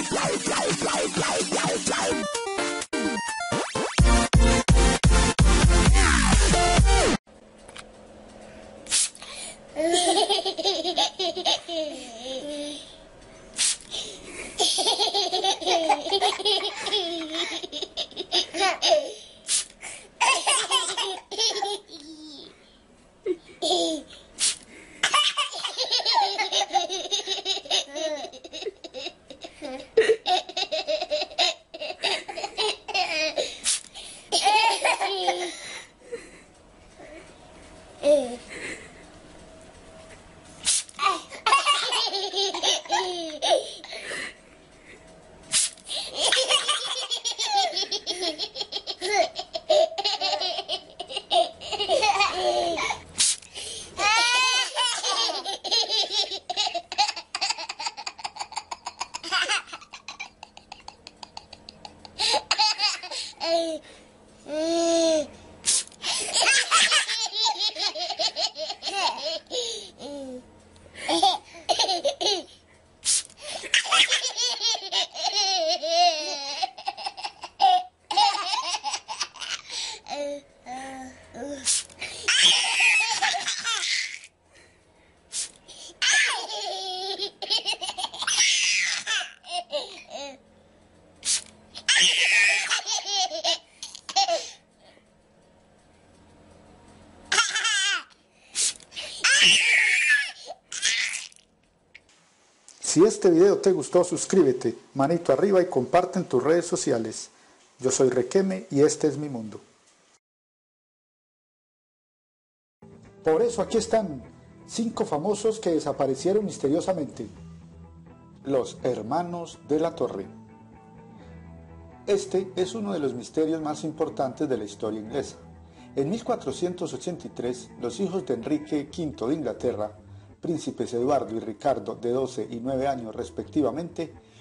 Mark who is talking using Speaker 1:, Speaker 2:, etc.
Speaker 1: Si este video te gustó, suscríbete, manito arriba y comparte en tus redes sociales. Yo soy Requeme y este es mi mundo. Por eso aquí están 5 famosos que desaparecieron misteriosamente. Los hermanos de la Torre. Este es uno de los misterios más importantes de la historia inglesa. En 1483, los hijos de Enrique V de Inglaterra, príncipes Eduardo y Ricardo, de 12 y 9 años respectivamente,